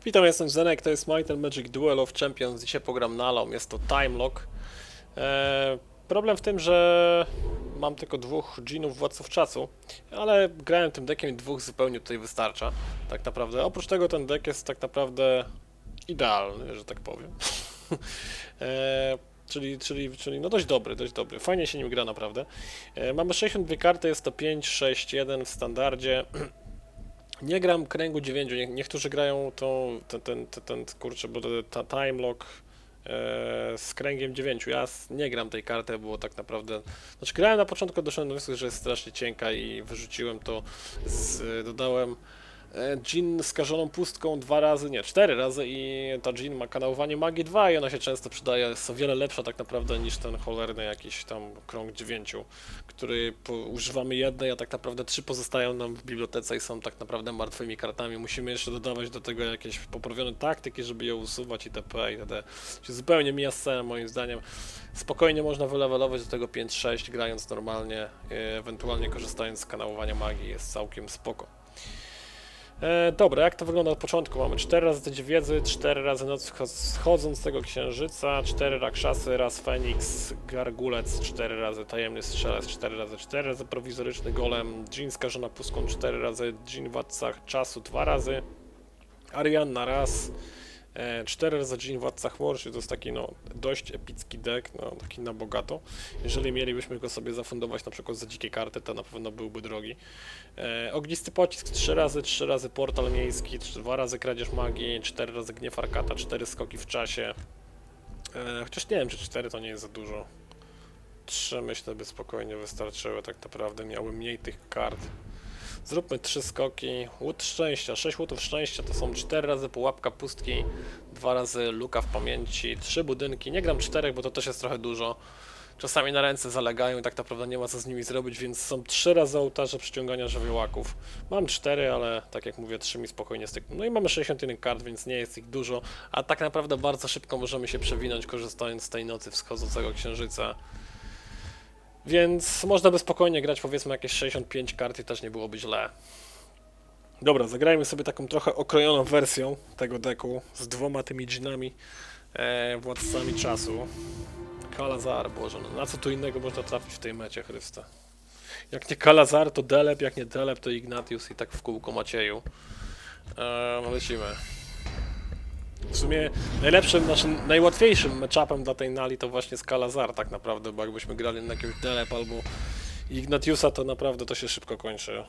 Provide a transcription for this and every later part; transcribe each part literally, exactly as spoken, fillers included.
Witam, jestem Zenek, to jest Might and Magic Duel of Champions. Dzisiaj pogram na Alom, jest to Time Lock. Eee, problem w tym, że mam tylko dwóch dżinów władców czasu, ale grałem tym deckiem i dwóch zupełnie tutaj wystarcza, tak naprawdę. Oprócz tego ten deck jest tak naprawdę idealny, że tak powiem. eee, czyli, czyli, czyli no dość dobry, dość dobry. Fajnie się nim gra naprawdę. Eee, mamy sześćdziesiąt dwie karty, jest to pięć, sześć, jeden w standardzie. Nie gram kręgu dziewięciu, nie, niektórzy grają tą, ten, ten, ten, ten kurczę, bo ta time lock e, z kręgiem dziewięciu. Ja nie gram tej karty, było tak naprawdę. Znaczy grałem na początku, doszedłem do wniosku, że jest strasznie cienka i wyrzuciłem to, z, dodałem Dżin skażoną pustką dwa razy, nie, cztery razy i ta Dżin ma kanałowanie magii dwa i ona się często przydaje, jest o wiele lepsza tak naprawdę niż ten cholerny jakiś tam krąg dziewięciu, który po, używamy jednej, a tak naprawdę trzy pozostają nam w bibliotece i są tak naprawdę martwymi kartami. Musimy jeszcze dodawać do tego jakieś poprawione taktyki, żeby je usuwać itp. itd. Się zupełnie mija scena moim zdaniem. Spokojnie można wylewelować do tego pięć sześć grając normalnie, ewentualnie korzystając z kanałowania magii, jest całkiem spoko. E, dobra, jak to wygląda od początku? Mamy cztery razy te wiedzy, cztery razy noc wschodzącego księżyca, cztery rakszasy, raz Feniks, Gargulec, cztery razy tajemny strzelec, cztery razy cztery razy prowizoryczny golem, Dżin skażona pustką, cztery razy Dżin władca czasu, dwa razy, Arianna raz, e, cztery razy Dżin władca chmur, czyli to jest taki no dość epicki deck, no taki na bogato. Jeżeli mielibyśmy go sobie zafundować na przykład za dzikie karty, to na pewno byłby drogi. E, ognisty pocisk trzy razy, trzy razy portal miejski, dwa razy kradzież magii, cztery razy gniew Arkata, cztery skoki w czasie. E, chociaż nie wiem, czy cztery to nie jest za dużo. trzy myślę by spokojnie wystarczyły, tak naprawdę miały mniej tych kart. Zróbmy trzy skoki, łód szczęścia, sześć łutów szczęścia to są cztery razy pułapka pustki, dwa razy luka w pamięci, trzy budynki, nie gram czterech, bo to też jest trochę dużo. Czasami na ręce zalegają i tak naprawdę nie ma co z nimi zrobić, więc są trzy razy ołtarze przyciągania żywiołaków. Mam cztery, ale tak jak mówię, trzy mi spokojnie stykną. No i mamy sześćdziesiąt jeden kart, więc nie jest ich dużo, a tak naprawdę bardzo szybko możemy się przewinąć, korzystając z tej nocy wschodzącego księżyca. Więc można by spokojnie grać powiedzmy jakieś sześćdziesiąt pięć kart i też nie byłoby źle. Dobra, zagrajmy sobie taką trochę okrojoną wersją tego deku z dwoma tymi dżinami, e, władcami czasu. Kalazar, Boże, no na co tu innego można trafić w tej mecie, Chryste. Jak nie Kalazar, to Deleb, jak nie Deleb, to Ignatius i tak w kółko Macieju. Eee, no lecimy. W sumie najlepszym, naszym, najłatwiejszym matchupem dla tej Nali to właśnie jest Kalazar tak naprawdę, bo jakbyśmy grali na jakiegoś Deleb albo Ignatiusa, to naprawdę to się szybko kończy.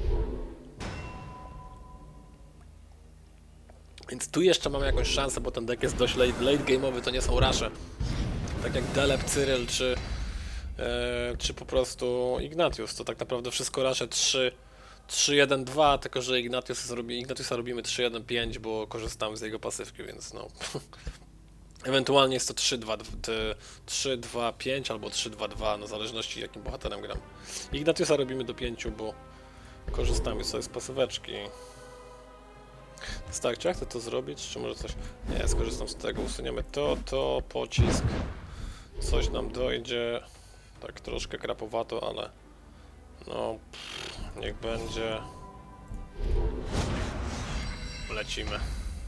Więc tu jeszcze mamy jakąś szansę, bo ten deck jest dość late, late game'owy, to nie są rasze. Tak jak Deleb, Cyryl czy, e, czy po prostu Ignatius, to tak naprawdę wszystko rasze trzy, trzy jeden dwa, tylko że Ignatius robi, Ignatiusa robimy trzy jeden pięć, bo korzystamy z jego pasywki, więc no. Ewentualnie jest to trzy dwa pięć albo trzy dwa dwa, no w zależności jakim bohaterem gram. Ignatiusa robimy do pięciu, bo korzystamy sobie z pasyweczki. Więc tak, czy ja chcę to zrobić, czy może coś... Nie, skorzystam z tego, usuniemy to, to, pocisk. Coś nam dojdzie, tak troszkę krapowato, ale no, pff, niech będzie. Lecimy.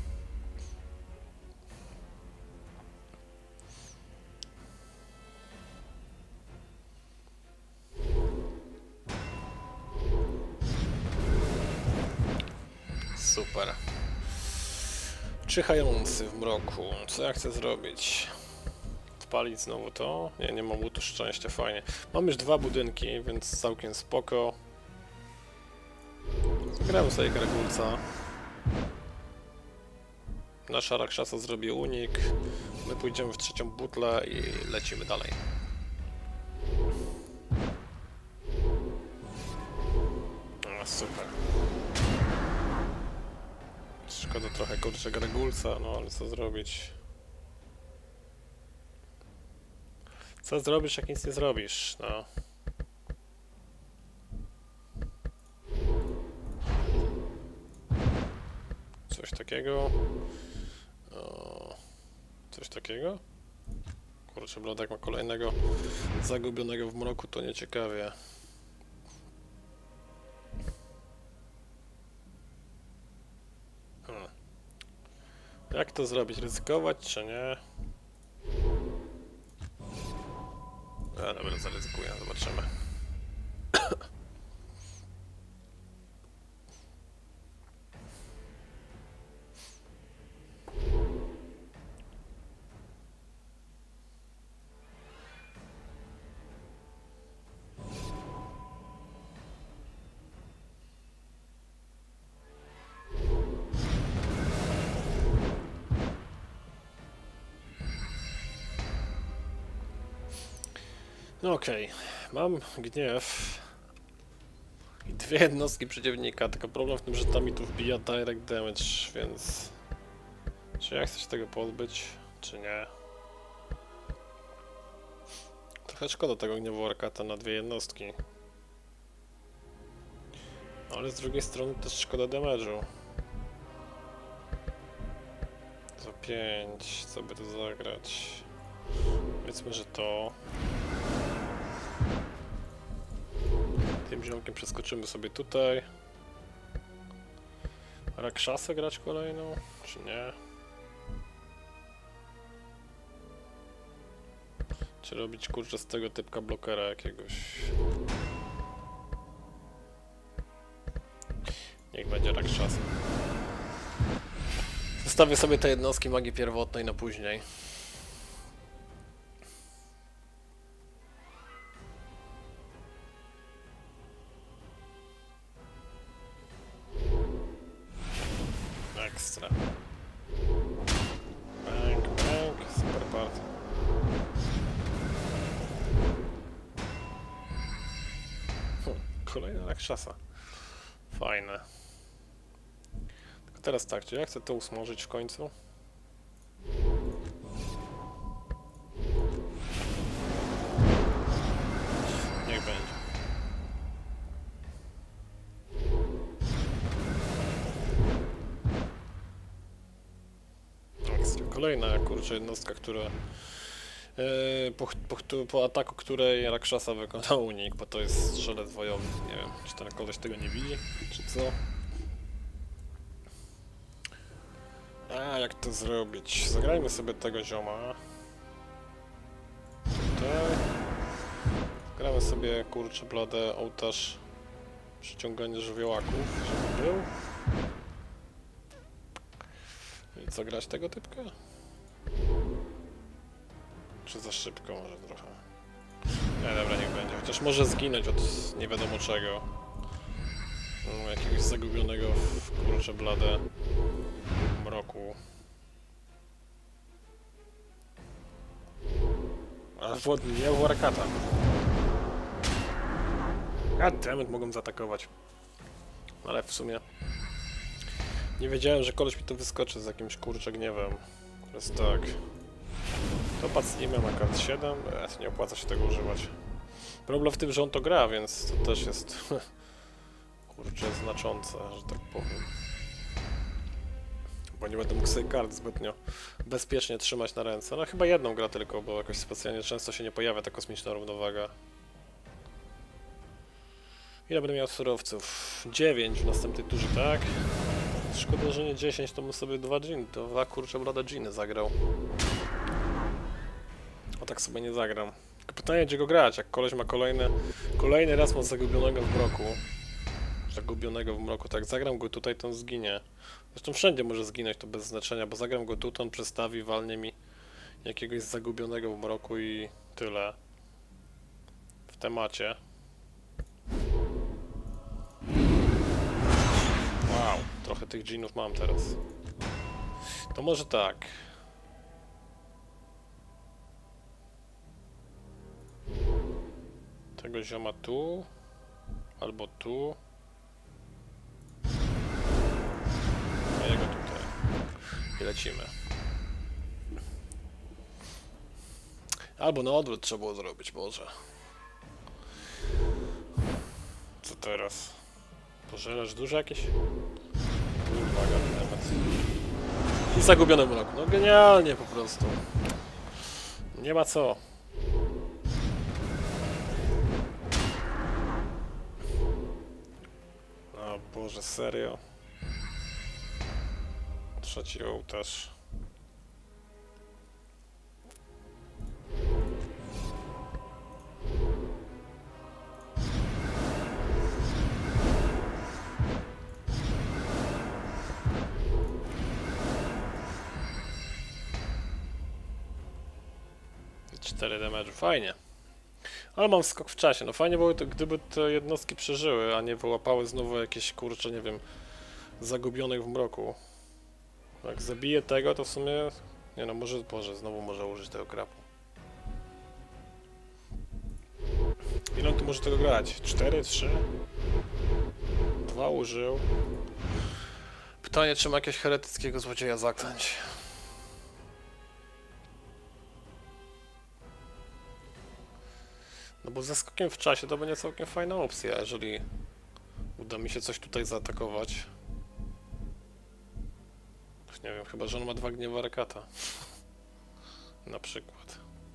Super. Czyhający w mroku. Co ja chcę zrobić? Odpalić znowu to? Nie, nie mam łutu szczęścia, fajnie. Mam już dwa budynki, więc całkiem spoko. Zgramy sobie Gargulca. Nasza rakszasa zrobi unik. My pójdziemy w trzecią butlę i lecimy dalej. O, super. Szkoda trochę kurczę Gargulca, no ale co zrobić? Co zrobisz, jak nic nie zrobisz, no. Coś takiego. O, coś takiego? Kurczę, Blodak ma kolejnego zagubionego w mroku, to nieciekawie. Hmm. Jak to zrobić? Ryzykować czy nie? A dobra, zaryzykuję, zobaczymy. No okej, okay. Mam gniew i dwie jednostki przeciwnika, tylko problem w tym, że tam mi tu wbija direct damage, więc czy ja chcę się tego pozbyć, czy nie? Trochę szkoda tego gniewu Arkata na dwie jednostki. Ale z drugiej strony też szkoda damage'u. Za pięć, co by tu zagrać? Powiedzmy, że to... Tym ziomkiem przeskoczymy sobie tutaj. Rakshasę grać kolejną, czy nie? Czy robić kurczę z tego typka blokera jakiegoś? Niech będzie Rakshasa. Zostawię sobie te jednostki magii pierwotnej na później. Ekstra. Bang, bang, super part. Hm, kolejna Rakshasa. Fajne. Tylko teraz tak, czy ja chcę to usmażyć w końcu? Niech będzie. Kolejna kurczę jednostka, która yy, po, po, po ataku której Rakshasa wykonał unik, bo to jest strzelec wojowy. Nie wiem, czy ten koleś tego nie widzi, czy co? A jak to zrobić? Zagrajmy sobie tego zioma. Tutaj. Gramy sobie kurczę bladę ołtarz przyciąganie żywiołaków, żeby był. I co, grać tego typka? Czy za szybko może trochę? Nie, dobra, niech będzie. Chociaż może zginąć od nie wiadomo czego. No, jakiegoś zagubionego w kurczę bladę mroku. Ale wodny nie był Arkata. Goddammit, mogą zaatakować. Ale w sumie... Nie wiedziałem, że koleś mi to wyskoczy z jakimś kurczę gniewem. Jest tak. To pacnijmy, ma kart siedem. E, nie opłaca się tego używać. Problem w tym, że on to gra, więc to też jest kurczę znaczące, że tak powiem. Bo nie będę mógł sobie kart zbytnio bezpiecznie trzymać na ręce. No chyba jedną gra tylko, bo jakoś specjalnie często się nie pojawia ta kosmiczna równowaga. Ile będę miał surowców? dziewięć w następnej turze, tak? Szkoda, że nie dziesięć, to bym sobie dwa dżiny, to dwa kurczę blade dżiny zagrał. O tak sobie nie zagram. Tylko pytanie, gdzie go grać, jak koleś ma kolejne, kolejny raz ma zagubionego w mroku. Zagubionego w mroku, tak, zagram go tutaj, to on zginie. Zresztą wszędzie może zginąć, to bez znaczenia, bo zagram go tu, to on przestawi, walnie mi jakiegoś zagubionego w mroku i tyle. W temacie. Wow, trochę tych dżinów mam teraz. To może tak. Tego zioma tu, albo tu. A jego tutaj. I lecimy. Albo na odwrót trzeba było zrobić, może. Co teraz? Pożerasz duże jakieś? Uwaga, temat. I zagubiony mrok. No genialnie po prostu. Nie ma co. O Boże, serio? Trzeci ołtarz. cztery damage, fajnie. Ale mam skok w czasie, no fajnie było to, gdyby te jednostki przeżyły, a nie wyłapały znowu jakieś, kurcze, nie wiem, zagubionych w mroku. Jak zabiję tego, to w sumie... Nie no, może, Boże, znowu może użyć tego krapu. Ile on tu może tego grać? cztery, trzy? dwa użył. Pytanie, czy ma jakiegoś heretyckiego złodzieja zaklęć. No bo ze skokiem w czasie to będzie całkiem fajna opcja, jeżeli uda mi się coś tutaj zaatakować. Nie wiem, chyba że on ma dwa gniewa Rekata. Na przykład.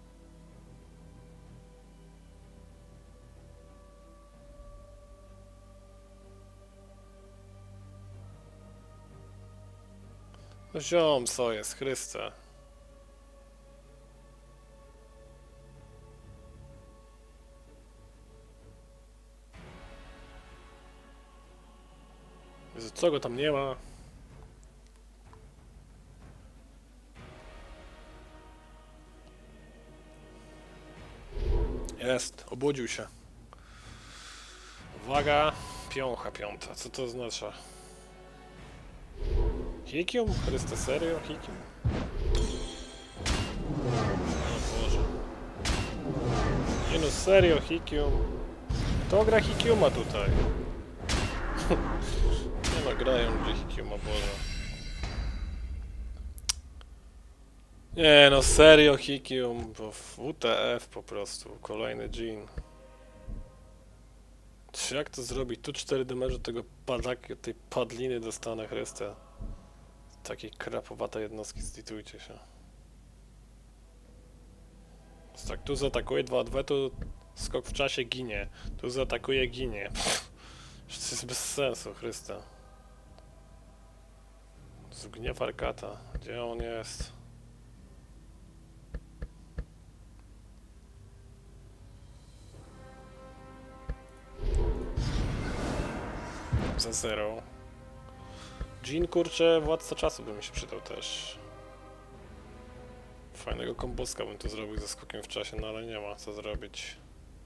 No ziom, co jest, Chryste. Jezu, co go tam nie ma? Jest, obudził się. Uwaga, piącha piąta, co to oznacza? Hikium? Chryste, serio? Hikium? O Boże. Nie no, serio, Hikium? Kto gra Hikiuma tutaj? Nie no, grają ludzie Hikiuma, Boże. Nie no, serio Hikium, bo W T F po prostu, kolejny Jean. Czy jak to zrobić? Tu cztery damage'u tego padaki, tej padliny dostanę, Chryste. Takiej krapowatej jednostki, zlitujcie się. Więc tak, tu zaatakuje dwa dwa, tu skok w czasie ginie. Tu zaatakuje, ginie. Pff, to jest bez sensu, Chryste. Zgniew Arkata. Gdzie on jest? Za zero. Jean, kurczę, władca czasu by mi się przydał też. Fajnego komboska bym tu zrobił ze skokiem w czasie, no ale nie ma co zrobić.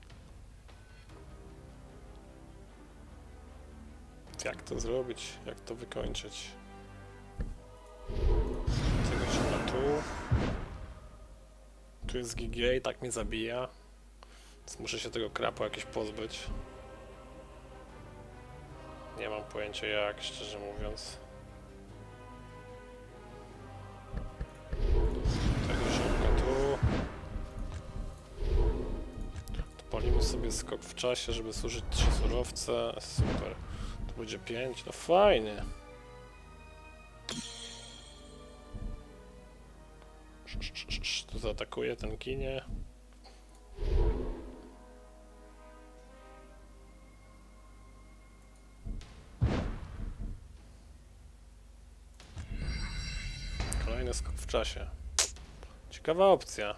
Jak to zrobić? Jak to wykończyć? Tego się ma tu. Tu jest G G i tak mnie zabija. Więc muszę się tego krapa jakiś pozbyć. Nie mam pojęcia jak, szczerze mówiąc. Tego ziomka tu. Odpalimy sobie skok w czasie, żeby służyć trzy surowce. Super. Tu będzie pięć, no fajnie. Tu zaatakuje, ten ginie. Kolejny skok w czasie. Ciekawa opcja.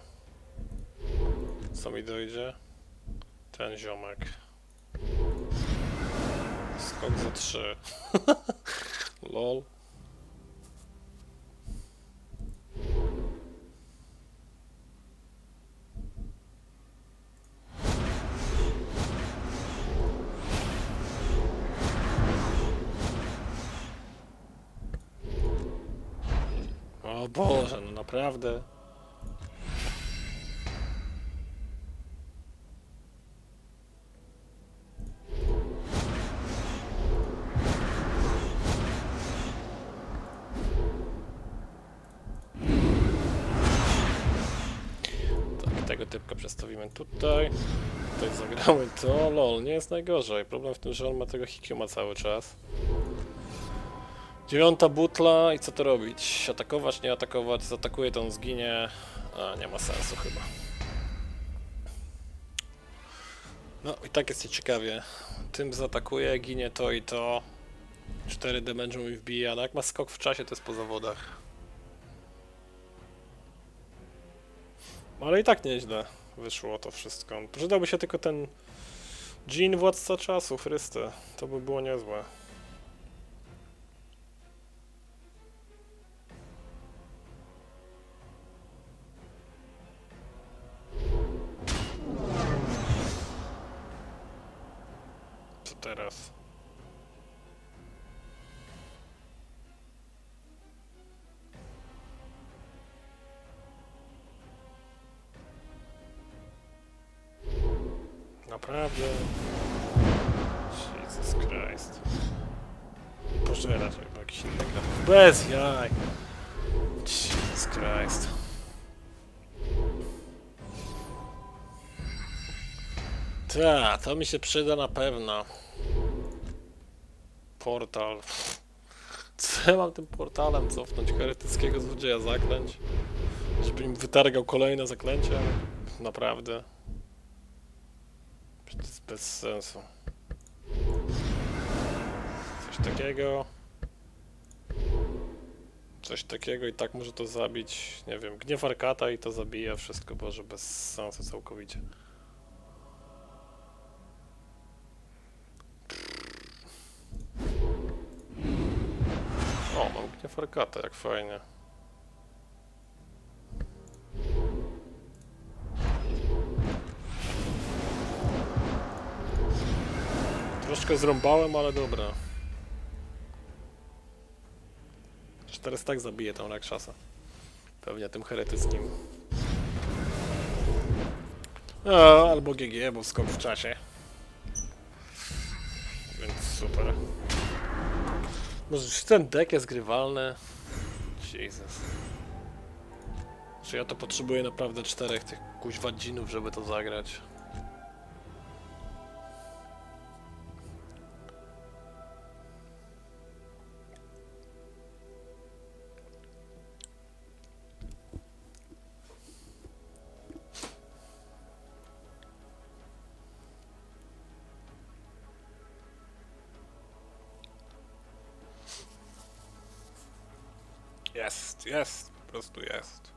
Co mi dojdzie? Ten ziomek. Skok za trzy. Lol. O Boże, no naprawdę. Tak, tego typka przestawimy tutaj. Tutaj zagramy to. Lol, nie jest najgorzej. Problem w tym, że on ma tego Hikiuma cały czas. Dziewiąta butla i co to robić? Atakować, nie atakować? Zaatakuje, to on zginie. A, nie ma sensu chyba. No i tak jest ciekawie. Tym zaatakuje, ginie to i to. cztery damage mi wbija, no jak ma skok w czasie, to jest po zawodach. Ale i tak nieźle wyszło to wszystko. Przydałby się tylko ten Jean, władca czasu, Chryste. To by było niezłe. teraz? Naprawdę? Jesus Christ. Pożerać albo jakiś inny gra. Bez jaj! Jesus Christ. Ta, to mi się przyda na pewno. Portal. Co ja mam tym portalem cofnąć? Heretyckiego złodzieja zaklęć? Żeby im wytargał kolejne zaklęcia? Naprawdę. To jest bez sensu. Coś takiego. Coś takiego i tak może to zabić. Nie wiem, gniew Arkata i to zabija wszystko, Boże, bez sensu całkowicie. O, mam gniew Arkata, jak fajnie. Troszkę zrąbałem, ale dobra. Teraz tak zabije tą Rakshasa. Pewnie tym heretyckim. O, albo G G, bo skok w czasie. Więc super. Może ten deck jest grywalny? Jesus. Czy ja to potrzebuję naprawdę czterech tych kuźwa dżinów, żeby to zagrać? Jest, jest, po prostu jest.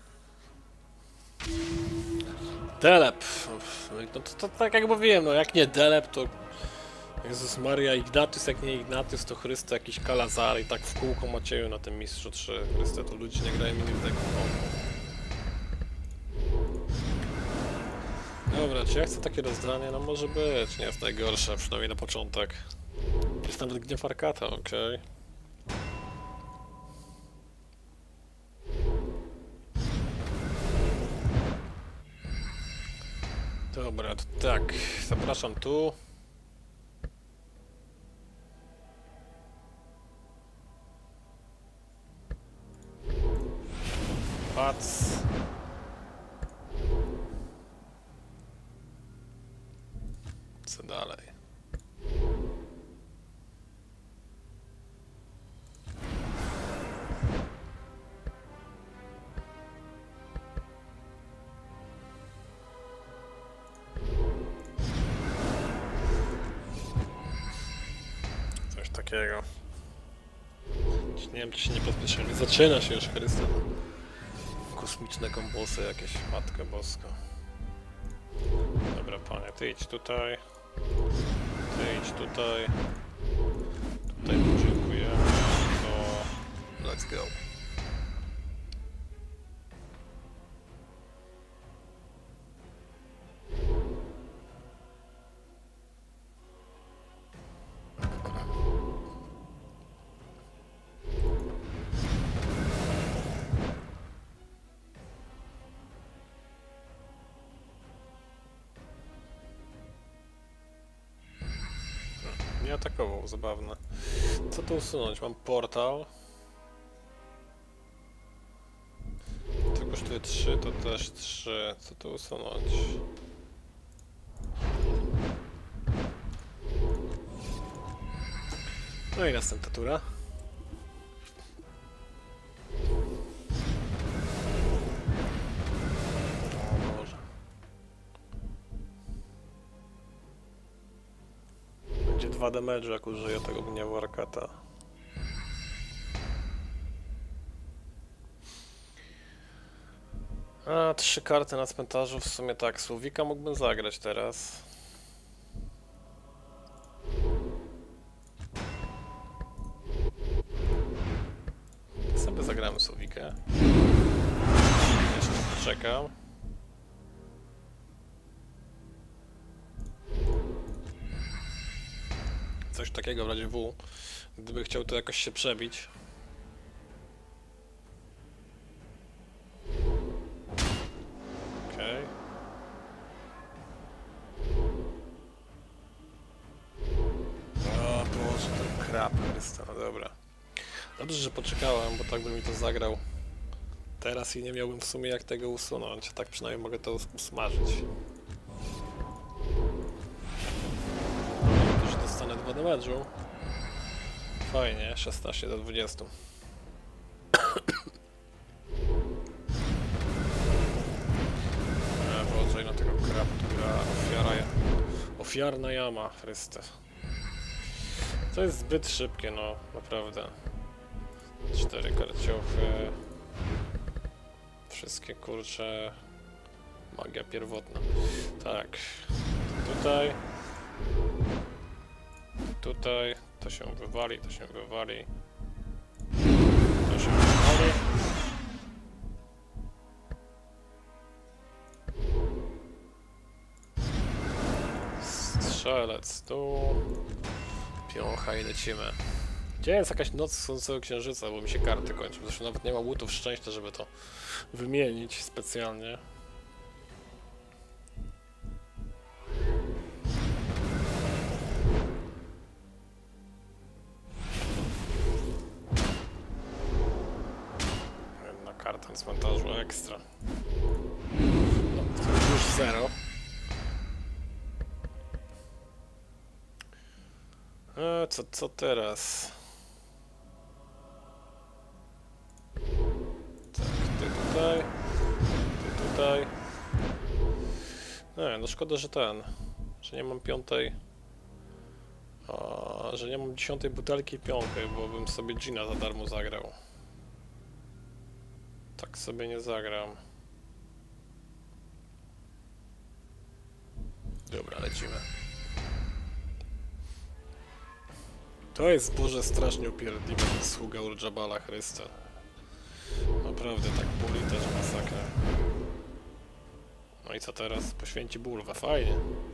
Delep. No to, to tak jak mówiłem, no jak nie Delep, to Jezus Maria, Ignatius, jak nie Ignatius, to Chryste jakiś Kalazar i tak w kółko Macieju na tym mistrzu trzy. Chryste, to ludzie nie grają innych deków. Dobra, czy ja chcę takie rozdanie? No może być, nie jest najgorsze, przynajmniej na początek. Jest nawet gniew Arkata, okej. Okay. Dobra, to tak, zapraszam tu. Pac. Co dalej? Takiego. Nie wiem, czy się nie pospieszyli. Zaczyna się już, Chryste. Kosmiczne kombosy jakieś, Matko Boska. Dobra, panie, ty idź tutaj. Ty idź tutaj. Tutaj podziękuję. To let's go. Nie atakował, zabawne. Co tu usunąć? Mam portal. To kosztuje trzy, to też trzy. Co tu usunąć? No i następna tura. O Boże. Będzie dwa damage, jak użyję tego gniewu Arkata. A, trzy karty na cmentarzu, w sumie tak, Słowika mógłbym zagrać teraz. Sobie zagramy Słowikę. Jeszcze poczekam. Coś takiego w razie W, gdyby chciał to jakoś się przebić. Okej. Okay. O Boże, ten krab, Chrysta, no dobra. Dobrze, że poczekałem, bo tak by mi to zagrał. Teraz i nie miałbym w sumie jak tego usunąć, tak przynajmniej mogę to usmażyć. Też dostanę dwa damage'u. Fajnie, szesnaście do dwudziestu. Boże, na tego kraptura, ofiara, ofiarna jama, Chryste. To jest zbyt szybkie, no, naprawdę. Cztery karciochy. Wszystkie, kurcze. Magia pierwotna. Tak. Tutaj. Tutaj. To się wywali, to się wywali. To się wywali. Strzelec tu. Piącha i lecimy. Gdzie jest jakaś noc słonecego księżyca, bo mi się karty kończą. Zresztą nawet nie ma łutów szczęścia, żeby to wymienić specjalnie. Jedna karta na cmentarzu ekstra. No, to już zero. E, co, co teraz? Tak, ty tutaj, ty tutaj. Nie, no szkoda, że ten, że nie mam piątej, a, że nie mam dziesiątej butelki i piątej, bo bym sobie Gina za darmo zagrał. Tak sobie nie zagram. Dobra, lecimy. To jest, Boże, strasznie upierdliwe, ten sługa Ur-Jabala, Chryste. Naprawdę tak boli też masakra. No i co teraz? Poświęci bulwę, fajnie.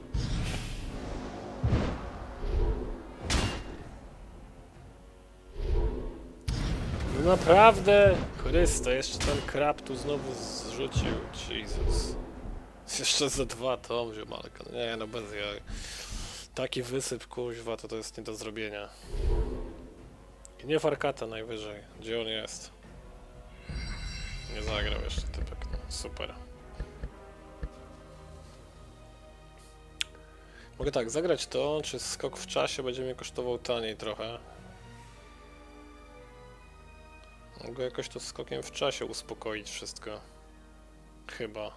No naprawdę, Chryste, jeszcze ten krab tu znowu zrzucił, Jezus. Jeszcze za dwa tom, ziomalka, nie no bez jaj. Taki wysyp, kuźwa, to to jest nie do zrobienia. I nie Farkata najwyżej, gdzie on jest? Nie zagrał jeszcze typek, no, super. Mogę tak, zagrać to, czy skok w czasie będzie mnie kosztował taniej trochę. Mogę jakoś to skokiem w czasie uspokoić wszystko. Chyba.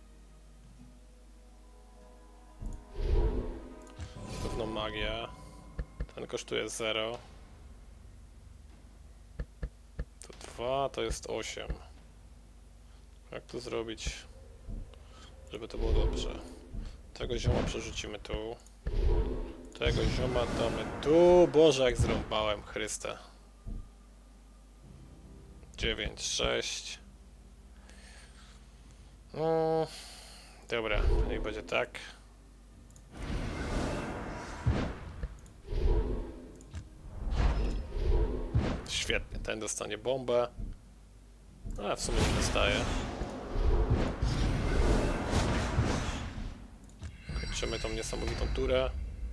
Pewno magia. Ten kosztuje zero. To dwa, to jest osiem. Jak to zrobić, żeby to było dobrze? Tego zioma przerzucimy tu. Tego zioma damy tu. Boże, jak zrąbałem, Chryste. dziewięć, sześć. No, dobra, niech będzie tak. Świetnie, ten dostanie bombę. A w sumie nie dostaje. Kończymy tą niesamowitą turę.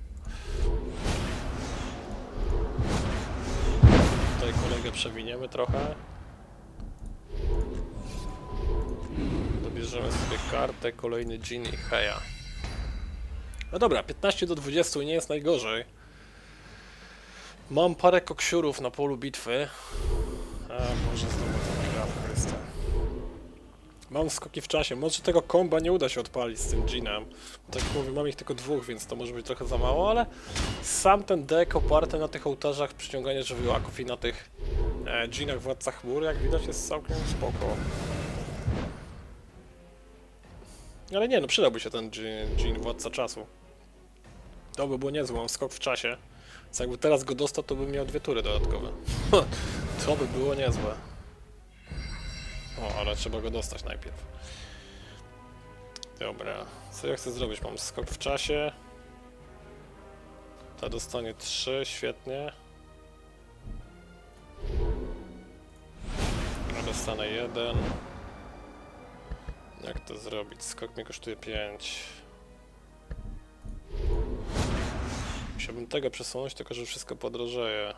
Tutaj kolegę przewiniemy trochę. Dobierzemy sobie kartę, kolejny Dżin i Heja. No dobra, piętnaście do dwudziestu nie jest najgorzej. Mam parę koksiurów na polu bitwy. A może znowu ten krab, Chryste. Mam skoki w czasie. Może tego komba nie uda się odpalić z tym Dżinem. Tak jak mówię, mam ich tylko dwóch, więc to może być trochę za mało, ale sam ten deck oparty na tych ołtarzach przyciągania żywiołaków i na tych e, Dżinach Władca Chmur, jak widać, jest całkiem spoko. Ale nie, no przydałby się ten Dżin Władca Czasu. To by było niezłe, mam skok w czasie. Więc jakby teraz go dostał, to bym miał dwie tury dodatkowe. To by było niezłe. O, ale trzeba go dostać najpierw. Dobra, co ja chcę zrobić? Mam skok w czasie. Ta dostanie trzy, świetnie. Ja dostanę jeden. Jak to zrobić? Skok mi kosztuje pięć. Musiałbym tego przesunąć, tylko że wszystko podrożeje.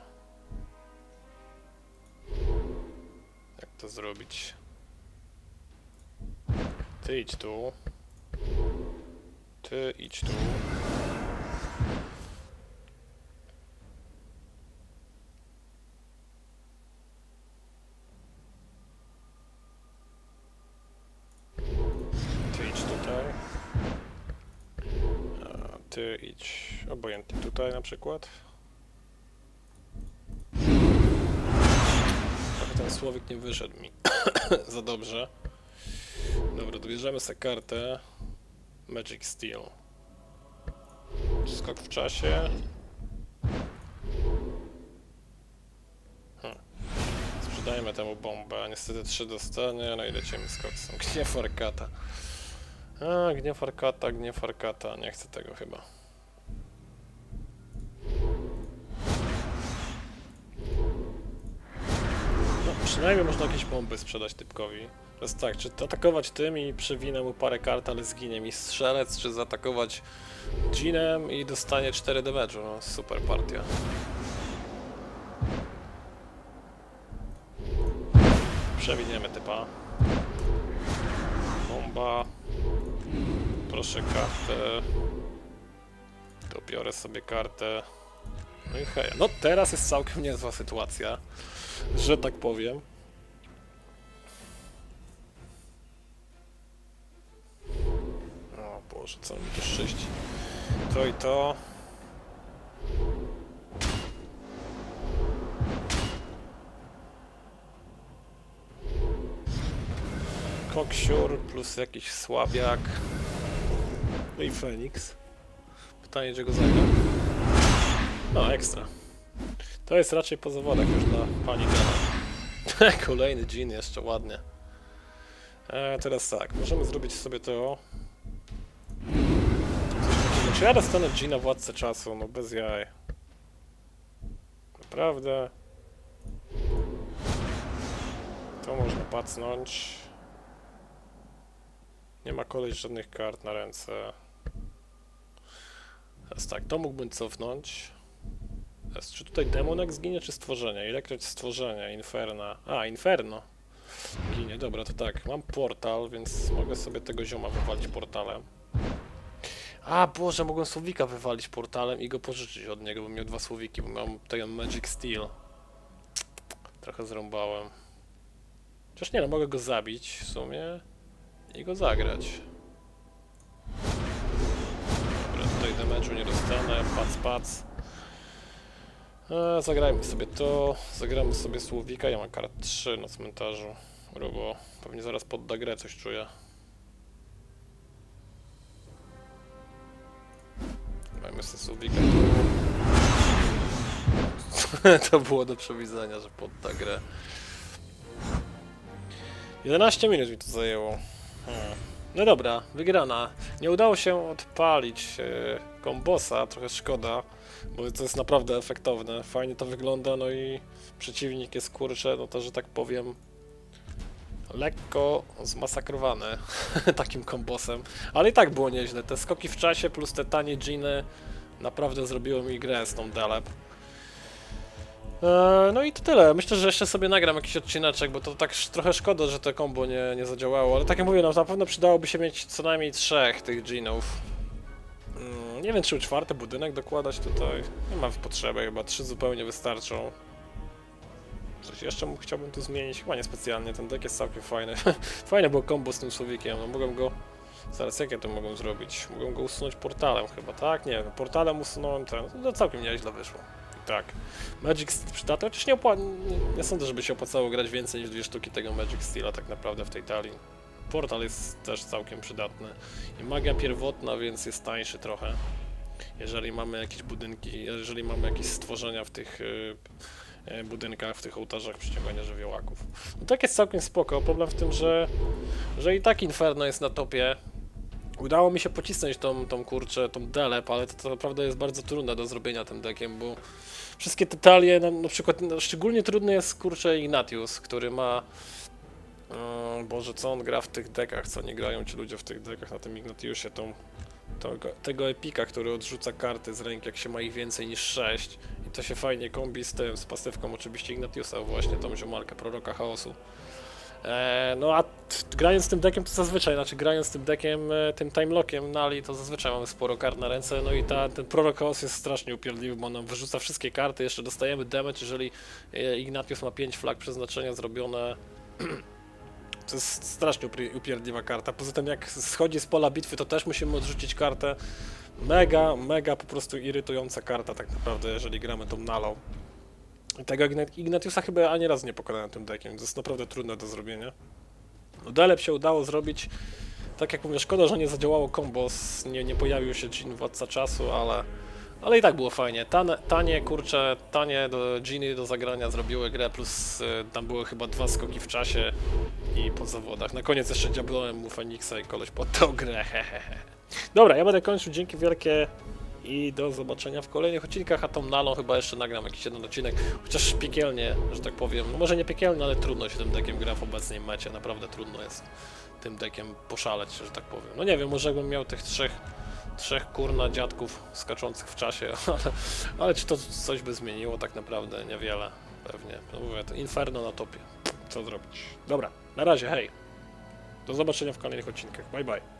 Jak to zrobić? Ty idź tu. Ty idź tu. Ty idź tutaj. A ty idź obojętnie tutaj na przykład. Trochę ten słowik nie wyszedł mi za dobrze. Dobra, dobierzemy sobie kartę Magic Steel. Skok w czasie. Hmm. Sprzedajmy temu bombę. Niestety trzy dostanie, no i lecimy z koksem. Gniew Arkata. A, gniew Arkata, gniew Arkata. Nie chcę tego chyba. No, przynajmniej można jakieś bomby sprzedać typkowi. To jest tak, czy atakować tym i przewinę mu parę kart, ale zginie mi strzelec, czy zaatakować Dżinem i dostanie cztery damage'u. No, super partia. Przewiniemy typa. Bomba. Proszę kartę. Dobiorę sobie kartę. No i hej. No teraz jest całkiem niezła sytuacja, że tak powiem. O Boże, co mi tu szyści. To i to. Koksiur plus jakiś słabiak. No i Feniks. Pytanie, gdzie go zagra. No, ekstra. To jest raczej po zawodach już dla pani Gana. Kolejny dżin jeszcze, ładnie. E, teraz tak, możemy zrobić sobie to. Czy ja dostanę dżina Władcę Czasu? No bez jaj. Naprawdę. To można pacnąć. Nie ma koleś żadnych kart na ręce. Teraz tak, to mógłbym cofnąć. Teraz, czy tutaj demonek zginie, czy stworzenie? Ilekroć stworzenia, Inferna. A, Inferno. Ginie, dobra, to tak. Mam portal, więc mogę sobie tego zioma wywalić portalem. A, Boże, mogłem słowika wywalić portalem i go pożyczyć od niego, bo miał dwa słowiki, bo mam tutaj Magic Steel. Trochę zrąbałem. Chociaż nie, no mogę go zabić w sumie i go zagrać. Dobra, tutaj damage'u nie dostanę, pac, pac. E, zagrajmy sobie to, zagramy sobie słowika, ja mam kart trzy na cmentarzu. Robo, pewnie zaraz podda grę, coś czuję. Dajmy sobie słowika tu. To było do przewidzenia, że podda grę. jedenaście minut mi to zajęło. Hmm. No dobra, wygrana. Nie udało się odpalić e, kombosa, trochę szkoda, bo to jest naprawdę efektowne. Fajnie to wygląda, no i przeciwnik jest, kurczę, no to, że tak powiem, lekko zmasakrowany takim kombosem. Ale i tak było nieźle. Te skoki w czasie plus te tanie dżiny naprawdę zrobiły mi grę z tą Deleb. Eee, no i to tyle. Myślę, że jeszcze sobie nagram jakiś odcineczek, bo to tak trochę szkoda, że to combo nie, nie zadziałało, ale tak jak mówię, no na pewno przydałoby się mieć co najmniej trzech tych dżinów. Mm, nie wiem, czy czwarty budynek dokładać tutaj. Nie ma potrzeby, chyba trzy zupełnie wystarczą. Coś jeszcze chciałbym tu zmienić? Chyba niespecjalnie, ten deck jest całkiem fajny. Fajne było combo z tym słowikiem, no mogłem go... Zaraz, jak ja to mogłem zrobić? Mogłem go usunąć portalem chyba, tak? Nie, no, portalem usunąłem ten, no całkiem nieźle wyszło. I tak. Magic Steel przydatny, chociaż nie opłaca... Nie, nie sądzę, żeby się opłacało grać więcej niż dwie sztuki tego Magic Steela tak naprawdę w tej talii. Portal jest też całkiem przydatny. I magia pierwotna, więc jest tańszy trochę. Jeżeli mamy jakieś budynki, jeżeli mamy jakieś stworzenia w tych... Yy, budynkach, w tych ołtarzach przyciągania żywiołaków. No tak jest całkiem spoko. Problem w tym, że, że i tak Inferno jest na topie Udało mi się pocisnąć tą, tą kurczę, tą delep, ale to, to naprawdę jest bardzo trudne do zrobienia tym deckiem, bo wszystkie te talie, na, na przykład no, szczególnie trudny jest kurczę Ignatius, który ma... Yy, Boże, co on gra w tych dekach, co nie grają ci ludzie w tych dekach na tym Ignatiusie, tą, tego, tego epika, który odrzuca karty z ręki, jak się ma ich więcej niż sześć i to się fajnie kombi z tym, z pasywką oczywiście Ignatiusa, właśnie tą ziomarkę Proroka Chaosu. Eee, no a t, grając tym deckiem to zazwyczaj, znaczy grając tym deckiem, e, tym timelockiem Nali, to zazwyczaj mamy sporo kart na ręce, no i ta, ten Prorok Chaos jest strasznie upierdliwy, bo on nam wyrzuca wszystkie karty, jeszcze dostajemy damage, jeżeli e, Ignatius ma pięć flag przeznaczenia zrobione. To jest strasznie upierdliwa karta, poza tym jak schodzi z pola bitwy, to też musimy odrzucić kartę. Mega, mega po prostu irytująca karta tak naprawdę, jeżeli gramy tą Nalą. I tego Ignatiusa chyba ani razu nie pokonałem tym deckiem, to jest naprawdę trudne do zrobienia. No delep się udało zrobić, tak jak mówię, szkoda, że nie zadziałało combo, nie, nie pojawił się Dżin Władca Czasu, ale... Ale i tak było fajnie, tanie, tanie kurcze, tanie do Dżiny do zagrania zrobiły grę, plus y, tam były chyba dwa skoki w czasie i po zawodach. Na koniec jeszcze diablołem mu Feniksa i koleś poddał grę, hehehe. Dobra, ja będę kończył, dzięki wielkie i do zobaczenia w kolejnych odcinkach, a tą Nalą chyba jeszcze nagram jakiś jeden odcinek, chociaż piekielnie, że tak powiem, no może nie piekielnie, ale trudno się tym deckiem gra w obecnej mecie, naprawdę trudno jest tym deckiem poszaleć, że tak powiem. No nie wiem, może jakbym miał tych trzech trzech kurna dziadków skaczących w czasie, ale, ale czy to coś by zmieniło? Tak naprawdę niewiele, pewnie. No mówię, to Inferno na topie. Co zrobić? Dobra, na razie, hej. Do zobaczenia w kolejnych odcinkach. Bye bye.